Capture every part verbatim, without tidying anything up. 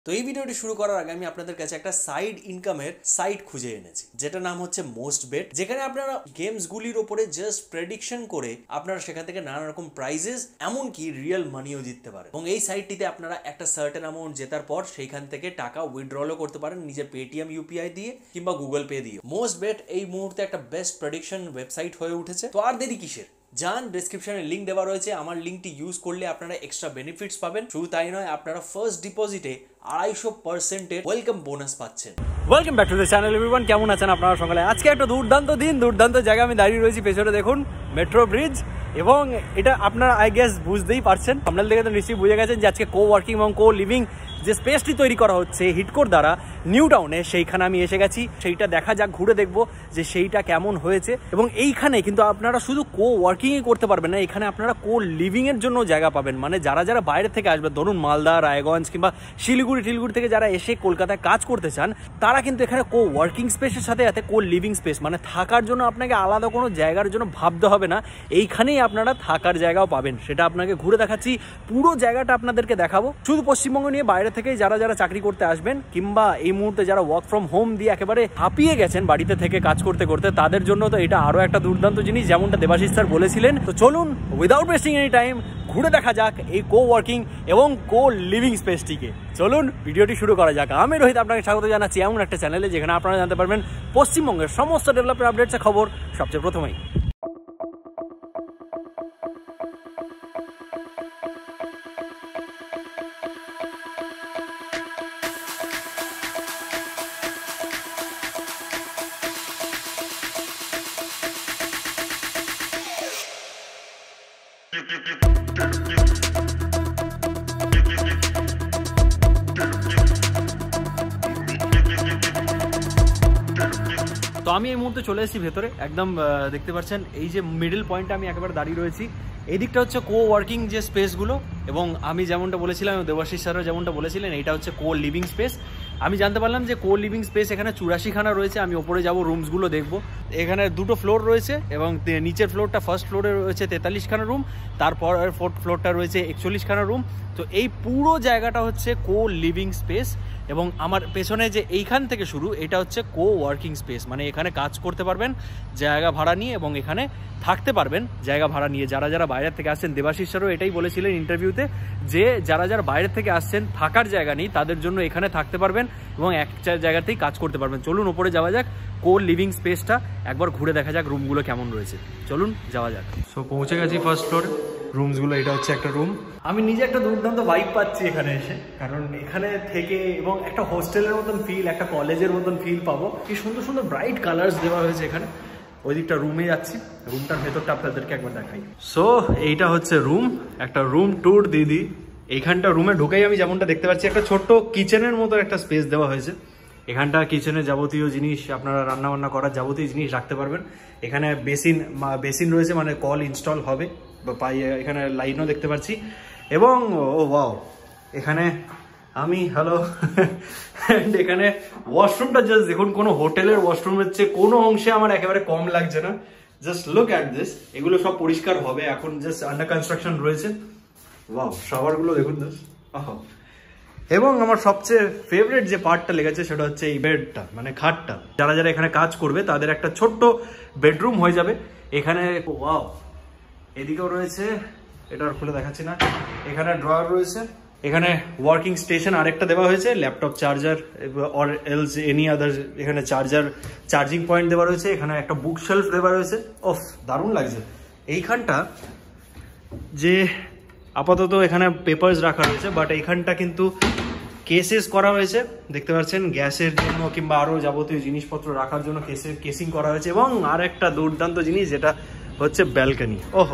তো এই ভিডিওটি শুরু করার আগে আমি আপনাদের কাছে একটা সাইড ইনকামের সাইট খুঁজে এনেছি, যেটা নাম হচ্ছে মোস্ট বেট, যেখানে আপনারা গেমস গুলির উপরে জাস্ট প্রেডিকশন করে আপনারা সেখান থেকে নানা রকম প্রাইজেস এমনকি রিয়েল মানিও জিততে পারেন। এবং এই সাইটটিতে আপনারা একটা সার্টেন অ্যামাউন্ট জেতার পর সেইখান থেকে টাকা উইথড্রলও করতে পারেন নিজের পেটিএম ইউপিআই দিয়ে কিংবা গুগল পে দিয়ে। মোস্ট বেট এই মুহূর্তে একটা বেস্ট প্রেডিকশন ওয়েবসাইট হয়ে উঠেছে। তো আর দেরি কিসের, যান ডেসক্রিপশনে লিঙ্ক দেওয়া রয়েছে, আমার লিঙ্কটি ইউজ করলে আপনারা এক্সট্রা বেনিফিটস পাবেন। শুধু তাই নয়, আপনারা ফার্স্ট ডিপোজিটে আড়াইশো পার্সেন্টের ওয়েলকাম বোনাস পাচ্ছেন। Welcome back to the channel everyone, কেমন আছেন আপনারা সকালে? আজকে একটা দুর্দান্ত দিন, দুর্দান্ত জায়গা আমি দাঁড়িয়ে রয়েছি। পেছনে দেখুন মেট্রো ব্রিজ, এবং এটা আপনারা আই গেস বুঝতেই পারছেন, আপনাদের দেখে তো নিশ্চয়ই বুঝে গেছেন যে আজকে কো ওয়ার্কিং এবং কো লিভিং যে স্পেসটি তৈরি করা হচ্ছে হিটকোর দ্বারা নিউ টাউনে, সেইখানে আমি এসে গেছি। সেইটা দেখা যাক, ঘুরে দেখবো যে সেইটা কেমন হয়েছে। এবং এইখানে কিন্তু আপনারা শুধু কো ওয়ার্কিংই করতে পারবেন না, এখানে আপনারা কো লিভিংয়ের জন্য জায়গা পাবেন। মানে যারা যারা বাইরে থেকে আসবে, ধরুন মালদা, রায়গঞ্জ কিংবা শিলিগুড়ি টিলিগুড়ি থেকে যারা এসে কলকাতায় কাজ করতে চান, তারা কিন্তু এখানে কো ওয়ার্কিং স্পেসের সাথে সাথে কো লিভিং স্পেস, মানে থাকার জন্য আপনাকে আলাদা কোনো জায়গার জন্য ভাবতে হবে না, এইখানেই আপনারা থাকার জায়গাও পাবেন। সেটা আপনাকে ঘুরে দেখাচ্ছি, পুরো জায়গাটা আপনাদেরকে দেখাবো। শুধু পশ্চিমবঙ্গ নিয়ে বাইরে থেকে যারা যারা চাকরি করতে আসবেন কিংবা এই মুহূর্তে যারা ওয়ার্ক ফ্রম হোম দিয়ে একেবারে হাঁপিয়ে গেছেন বাড়িতে থেকে কাজ করতে করতে, তাদের জন্য তো এটা আরো একটা দুর্দান্ত জিনিস, যেমনটা দেবাশিস স্যার বলেছিলেন। তো চলুন উইদাউট ওয়েস্টিং এনি টাইম ঘুরে দেখা যাক এই কো ওয়ার্কিং এবং কো লিভিং স্পেসটিকে। চলুন ভিডিওটি শুরু করা যাক। আমি রোহিত আপনাকে স্বাগত জানাচ্ছি এমন একটা চ্যানেলে যেখানে আপনারা জানতে পারবেন পশ্চিমবঙ্গের সমস্ত ডেভেলপমেন্ট আপডেটসের খবর সবচেয়ে প্রথমেই। তো আমি এই মুহূর্তে চলে এসেছি ভেতরে, একদম দেখতে পাচ্ছেন এই যে মিডল পয়েন্টে আমি একেবারে দাঁড়িয়ে রয়েছি। এই দিকটা হচ্ছে কো ওয়ার্কিং যে স্পেসগুলো, এবং আমি যেমনটা বলেছিলাম, দেবাশিস স্যারও যেমনটা বলেছিলেন, এইটা হচ্ছে কো লিভিং স্পেস। আমি জানতে পারলাম যে কো লিভিং স্পেস এখানে চুরাশিখানা রয়েছে। আমি ওপরে যাব, রুমসগুলো দেখবো। এখানে দুটো ফ্লোর রয়েছে, এবং নিচের ফ্লোরটা ফার্স্ট ফ্লোরে রয়েছে তেতাল্লিশখানা রুম, তারপর ফোর্থ ফ্লোরটা রয়েছে একচল্লিশখানা রুম। তো এই পুরো জায়গাটা হচ্ছে কো লিভিং স্পেস, এবং আমার পেছনে যে এইখান থেকে শুরু, এটা হচ্ছে কো ওয়ার্কিং স্পেস। মানে এখানে কাজ করতে পারবেন জায়গা ভাড়া নিয়ে, এবং এখানে থাকতে পারবেন জায়গা ভাড়া নিয়ে। যারা যারা বাইরের থেকে আসছেন, দেবাশিস স্যারও এটাই বলেছিলেন ইন্টারভিউতে, যে যারা যারা বাইরের থেকে আসছেন থাকার জায়গা নেই, তাদের জন্য এখানে থাকতে পারবেন এবং এক জায়গাতেই কাজ করতে পারবেন। চলুন উপরে যাওয়া যাক, কো লিভিং স্পেসটা একবার ঘুরে দেখা যাক রুমগুলো কেমন রয়েছে। চলুন যাওয়া যাক। সো পৌঁছে গেছি ফার্স্ট ফ্লোরে, রুমসগুলো। এটা হচ্ছে একটা রুম। আমি নিজে একটা দুর্দান্ত ভাইব পাচ্ছি এখানে এসে, কারণ এখানে থেকে এবং একটা হোস্টেলের মতন ফিল, একটা কলেজের মতন ফিল পাবো। কি সুন্দর সুন্দর ব্রাইট কালার্স দেওয়া হয়েছে এখানে। ওই দিকটা রুমে যাচ্ছি, রুমটার ভেতরটা আপনাদেরকে একবার দেখাই। সো এইটা হচ্ছে রুম, একটা রুম ট্যুর দিদি। এইখানটা রুমে ঢুকেই আমি যেমনটা দেখতে পাচ্ছি, একটা ছোট্ট কিচেনের মতো একটা স্পেস দেওয়া হয়েছে। এখানটা কিচেনের যাবতীয় জিনিস, আপনারা রান্না বান্না করার যাবতীয় জিনিস রাখতে পারবেন। এখানে বেসিন বেসিন রয়েছে, মানে কল ইনস্টল হবে, পাই এখানে লাইনও দেখতে পাচ্ছি। এবং ও ওয়াও, এখানে আমি হ্যালো অ্যান্ড এখানে ওয়াশরুমটা জাস্ট দেখুন, কোনো হোটেলের ওয়াশরুম হচ্ছে কোনো অংশে আমার একেবারে কম লাগছে না। Just look at this. এগুলো সব পরিষ্কার হবে, এখন জাস্ট আন্ডার কনস্ট্রাকশন রয়েছে। ওয়াও, শাওয়ারগুলো দেখুন জাস্ট। এবং আমার সবচেয়ে ফেভারিট যে পার্টটা লেগেছে সেটা হচ্ছে এই বেডটা, মানে খাটটা। যারা যারা এখানে কাজ করবে তাদের একটা ছোট্ট বেডরুম হয়ে যাবে এখানে। ওয়াও, এদিকেও রয়েছে, এটা আর খুলে দেখাচ্ছি না। এখানে ড্রয়ার রয়েছে, এখানে ওয়ার্কিং স্টেশন আরেকটা দেওয়া হয়েছে, laptop charger or else any other. এখানে চার্জার চার্জিং পয়েন্ট দেওয়া রয়েছে, এখানে একটা বুক শেলফ দেওয়া রয়েছে। ওফ, দারুণ লাগছে। এইখানটা যে আপাতত এখানে পেপারস রাখা রয়েছে, বাট এইখানটা কিন্তু কেসেস করা হয়েছে, দেখতে পাচ্ছেন, গ্যাসের জন্য কিংবা আরও যাবতীয় জিনিসপত্র রাখার জন্য কেসের কেসিং করা হয়েছে। এবং আর একটা দুর্দান্ত জিনিস, যেটা হচ্ছে ব্যালকনি। ওহো,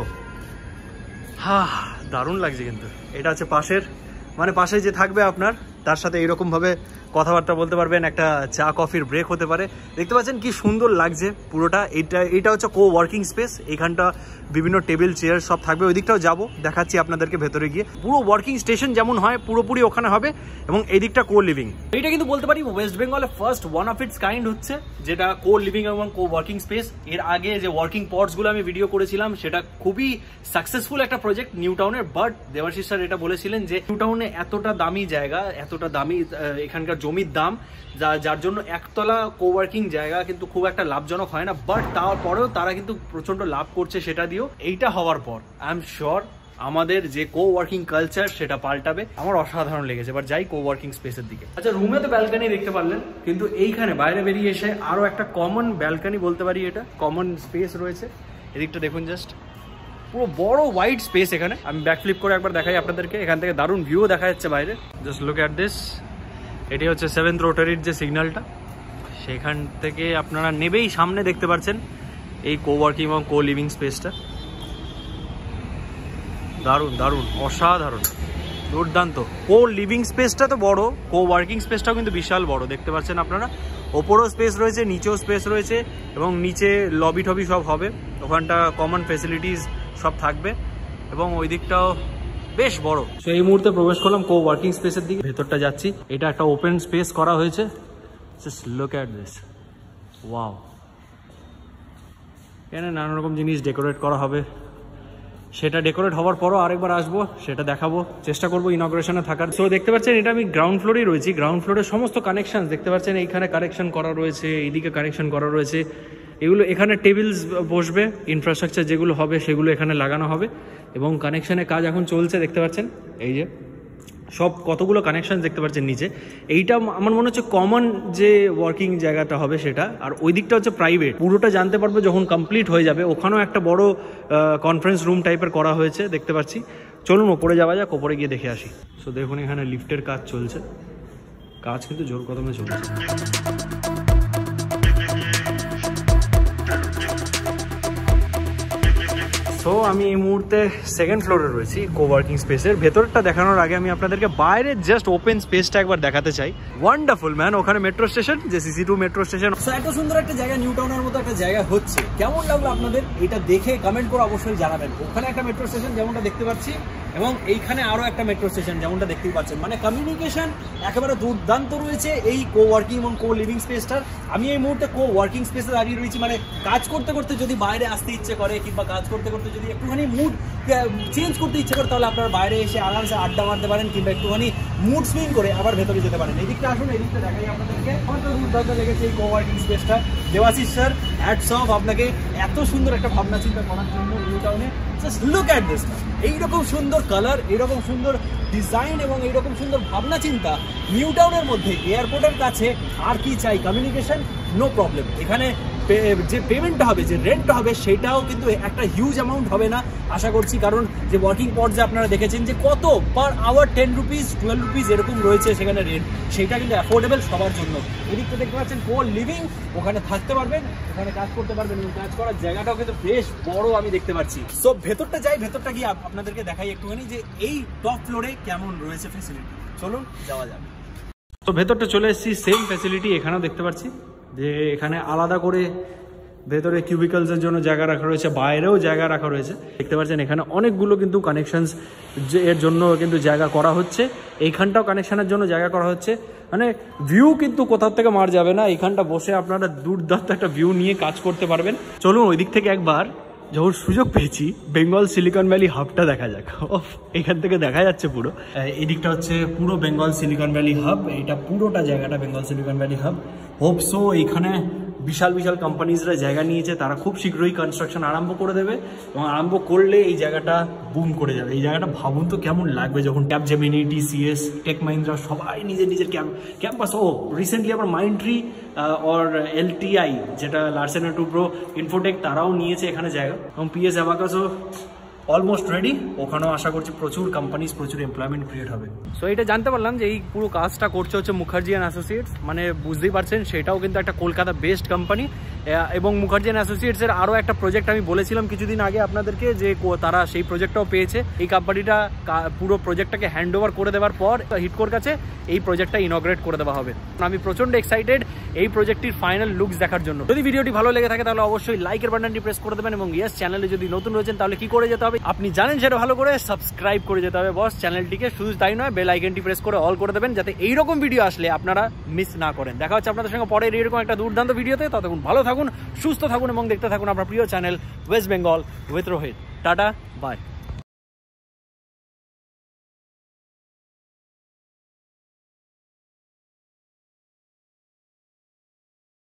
হা, দারুণ লাগছে কিন্তু। এটা হচ্ছে পাশের, মানে পাশে যে থাকবে আপনার, তার সাথে এইরকমভাবে কথাবার্তা বলতে পারবেন, একটা চা কফির ব্রেক হতে পারে। দেখতে পাচ্ছেন কি সুন্দর লাগছে পুরোটা। এটা এটা হচ্ছে কো ওয়ার্কিং স্পেস। এখানটা বিভিন্ন টেবিল চেয়ার সব থাকবে। ওই দিকটাও যাবো, দেখাচ্ছি আপনাদেরকে ভেতরে গিয়ে। পুরো ওয়ার্কিং স্টেশন যেমন হয় পুরোপুরি ওখানে হবে, এবং এই দিকটা কো লিভিং। এটা কিন্তু বলতে পারি ওয়েস্ট বেঙ্গলের first one of its kind হচ্ছে, যেটা কো লিভিং এবং কো ওয়ার্কিং স্পেস। এর আগে যে ওয়ার্কিং পডসগুলো আমি ভিডিও করেছিলাম সেটা খুবই সাকসেসফুল একটা প্রজেক্ট নিউ টাউনের। বাট দেবাশিস স্যার এটা বলেছিলেন যে নিউ টাউনে এতটা দামি জায়গা, এতটা দামি এখানকার জমির দাম, যা যার জন্য একতলা কোওয়ার্কিং জায়গা কিন্তু খুব একটা লাভজনক হয় না। বাট তারপরেও তারা কিন্তু প্রচন্ড লাভ করছে সেটা দিয়েও। এইটা হওয়ার পর আই এম শিওর আমাদের যে কো ওয়ার্কিং কালচার সেটা পাল্টাবে। আমার অসাধারণ লেগেছে। এবার যাই কো ওয়ার্কিং স্পেসের দিকে। আচ্ছা, রুমে তো ব্যালকানি দেখতে পারলেন, কিন্তু এইখানে বাইরে বেরিয়ে এসে আরো একটা কমন ব্যালকানি বলতে পারি, এটা কমন স্পেস রয়েছে। এদিকটা দেখুন, জাস্ট পুরো বড় ওয়াইড স্পেস। এখানে আমি ব্যাক ফ্লিপ করে একবার দেখাই আপনাদেরকে। এখান থেকে দারুণ ভিউ দেখা যাচ্ছে বাইরে। Just look at this. এটি হচ্ছে সেভেন্থ রোটারির যে সিগন্যালটা, সেখান থেকে আপনারা নেবেই সামনে দেখতে পাচ্ছেন এই কো ওয়ার্কিং এবং কো লিভিং স্পেসটা। দারুণ দারুণ অসাধারণ দুর্দান্ত। কো লিভিং স্পেসটা তো বড়, কো ওয়ার্কিং স্পেসটাও কিন্তু বিশাল বড়। দেখতে পাচ্ছেন আপনারা, ওপরও স্পেস রয়েছে, নিচেও স্পেস রয়েছে, এবং নিচে লবি টবি সব হবে। ওখানটা কমন ফেসিলিটিস সব থাকবে, এবং ওই দিকটাও বেশ বড়। তো এই মুহূর্তে প্রবেশ করলাম কো ওয়ার্কিং স্পেসের দিকে। ভেতরটা যাচ্ছি। এটা একটা ওপেন স্পেস করা হয়েছে। Just look at this, wow. এখানে নানা রকম জিনিস ডেকোরেট করা হবে। সেটা ডেকোরেট হওয়ার পরও আরেকবার আসবো, সেটা দেখাবো, চেষ্টা করবো ইনগ্রেশনে থাকার। সো দেখতে পাচ্ছেন এটা আমি গ্রাউন্ড ফ্লোরেই রয়েছি। গ্রাউন্ড ফ্লোরের সমস্ত কানেকশন দেখতে পাচ্ছেন। এইখানে কানেকশন করা রয়েছে, এইদিকে কানেকশন করা রয়েছে। এগুলো এখানে টেবিলস বসবে, ইনফ্রাস্ট্রাকচার যেগুলো হবে সেগুলো এখানে লাগানো হবে, এবং কানেকশনের কাজ এখন চলছে। দেখতে পাচ্ছেন এই যে সব কতগুলো কানেকশন দেখতে পাচ্ছেন নিচে। এইটা আমার মনে হচ্ছে কমন যে ওয়ার্কিং জায়গাটা হবে সেটা, আর ওই দিকটা হচ্ছে প্রাইভেট। পুরোটা জানতে পারবো যখন কমপ্লিট হয়ে যাবে। ওখানেও একটা বড় কনফারেন্স রুম টাইপের করা হয়েছে দেখতে পাচ্ছি। চলুন ওপরে যাওয়া যাক, ওপরে গিয়ে দেখে আসি। সো দেখুন এখানে লিফটের কাজ চলছে, কাজ কিন্তু জোর কদমে চলছে। তো আমি এই মুহূর্তে সেকেন্ড ফ্লোরে রয়েছি কো ওয়ার্কিং স্পেসের। ভেতরটা দেখানোর আগে আমি আপনাদেরকে বাইরে জাস্ট ওপেন স্পেসটা একবার দেখাতে চাই। Wonderful man. ওখানে মেট্রো স্টেশন, যে সিসি টু মেট্রো স্টেশন। এত সুন্দর একটা জায়গা, নিউ টাউনের মতো একটা জায়গা হচ্ছে। কেমন লাগলো আপনাদের? এটা দেখে কমেন্ট করে অবশ্যই জানাবেন। ওখানে একটা মেট্রো স্টেশন যেমনটা দেখতে পাচ্ছি, এবং এইখানে আরো একটা মেট্রো স্টেশন যেমনটা দেখতেই পাচ্ছেন। মানে কমিউনিকেশন একেবারে দুর্দান্ত রয়েছে এই কো ওয়ার্কিং এবং কো লিভিং স্পেসটার। আমি এই মুহূর্তে কো ওয়ার্কিং স্পেসে দাঁড়িয়ে রয়েছি। মানে কাজ করতে করতে যদি বাইরে আসতে ইচ্ছে করে, কিংবা কাজ করতে করতে যদি একটুখানি মুড চেঞ্জ করতে ইচ্ছে করে, তাহলে আপনারা বাইরে এসে আরামসে আড্ডা মারতে পারেন, কিংবা একটুখানি মুড সুইং করে আবার ভেতরে যেতে পারেন। এই দিকটা আসুন, এই দিকটা দেখাই আপনাদেরকে। আমার তো দুর্দান্ত লেগেছে এই কো ওয়ার্কিং স্পেসটা। দেবাশিস স্যার, হ্যাটস অফ আপনাকে এত সুন্দর একটা ভাবনা চিন্তা করার জন্য নিউ টাউনে। Just look at this. এইরকম সুন্দর কালার, এইরকম সুন্দর ডিজাইন, এবং এইরকম সুন্দর ভাবনা চিন্তা নিউ টাউনের মধ্যে, এয়ারপোর্টের কাছে। আর কি চাই? Communication, no problem. এখানে যে পেমেন্টটা হবে, যে রেন্টটা হবে, সেটাও কিন্তু একটা হিউজ অ্যামাউন্ট হবে না আশা করছি। কারণ যে ওয়ার্কিং পডসে আপনারা দেখেছেন যে কত per hour ten rupees twelve rupees এরকম রয়েছে সেখানে রেন্ট, সেটা কিন্তু অ্যাফোর্ডেবল সবার জন্য। এদিকটা দেখতে পাচ্ছেন কো লিভিং, ওখানে থাকতে পারবেন, ওখানে কাজ করতে পারবেন, এবং কাজ করার জায়গাটাও কিন্তু বেশ বড় আমি দেখতে পাচ্ছি। সো ভেতরটা যাই, ভেতরটা গিয়ে আপনাদেরকে দেখাই একটুখানি যে এই টপ ফ্লোরে কেমন রয়েছে ফেসিলিটি। চলুন যাওয়া যাবে। তো ভেতরটা চলে এসেছি, সেম ফ্যাসিলিটি এখানেও দেখতে পাচ্ছি, যে এখানে আলাদা করে ভেতরে কিউবিকলসের জন্য জায়গা রাখা রয়েছে, বাইরেও জায়গা রাখা রয়েছে। দেখতে পাচ্ছেন এখানে অনেকগুলো কিন্তু কানেকশনস এর জন্য কিন্তু জায়গা করা হচ্ছে। এইখানটাও কানেকশনের জন্য জায়গা করা হচ্ছে। মানে ভিউ কিন্তু কোথাও থেকে মার যাবে না। এইখানটা বসে আপনারা দুর্দান্ত একটা ভিউ নিয়ে কাজ করতে পারবেন। চলুন ওই দিক থেকে একবার, যখন সুযোগ পেয়েছি, বেঙ্গল সিলিকন ভ্যালি হাবটা দেখা যাক। এখান থেকে দেখা যাচ্ছে পুরো। এদিকটা হচ্ছে পুরো বেঙ্গল সিলিকন ভ্যালি হাব। এটা পুরোটা জায়গাটা Bengal Silicon Valley hub. Hope so এখানে বিশাল বিশাল কোম্পানিজরা জায়গা নিয়েছে, তারা খুব শীঘ্রই কনস্ট্রাকশন আরম্ভ করে দেবে, এবং আরম্ভ করলে এই জায়গাটা বুম করে যাবে। এই জায়গাটা ভাবুন তো কেমন লাগবে যখন ক্যাপজেমিনি, টিসিএস, টেক মাহিন্দ্রা সবাই নিজের নিজের ক্যাম্পাস। ও রিসেন্টলি আবার মাইন্ডট্রি অর এলটিআই, যেটা লার্সেন এন্ড টুব্রো, ইনফোটেক, তারাও নিয়েছে এখানে জায়গা, এবং পিএস অ্যাবাকাসও অলমোস্ট রেডি। ওখানেও আশা করছি প্রচুর কোম্পানিজ, প্রচুর এমপ্লয়মেন্ট ক্রিয়েট হবে। সো এটা জানতে পারলাম যে এই পুরো কাজটা করছে হচ্ছে মুখার্জি অ্যান্ড অ্যাসোসিয়েটস। মানে বুঝতেই পারছেন সেটাও কিন্তু একটা কলকাতা বেসড কোম্পানি, এবং মুখার্জি অ্যান্ড অ্যাসোসিয়েটসের আরও একটা প্রজেক্ট আমি বলেছিলাম কিছুদিন আগে আপনাদেরকে যে তারা সেই প্রজেক্টটাও পেয়েছে। এই কোম্পানিটা পুরো প্রজেক্টটাকে হ্যান্ড ওভার করে দেওয়ার পর হিডকোর কাছে এই প্রজেক্টটা ইনগ্রেট করে দেওয়া হবে। আমি প্রচণ্ড এক্সাইটেড এই প্রজেক্টটির ফাইনাল লুকস দেখার জন্য। যদি ভিডিওটি ভালো লেগে থাকে তাহলে অবশ্যই লাইকের বাটনটি প্রেস করে দেবেন এবং ইয়েস চ্যানেলে যদি নতুন রয়েছেন তাহলে কি করে যেতে হবে আপনি জানেন, সেটা ভালো করে সাবস্ক্রাইব করে যেতে হবে বস চ্যানেলটিকে। শুধু তাই নয়, বেল আইকনটি প্রেস করে অল করে দেবেন যাতে এইরকম ভিডিও আসলে আপনারা মিস না করেন। দেখা হচ্ছে আপনাদের সঙ্গে পরের এরকম একটা দুর্দান্ত ভিডিওতে। ততক্ষণ ভালো থাকুন, সুস্থ থাকুন এবং দেখতে থাকুন আপনার প্রিয় channel West Bengal with Rohit. Tata, by.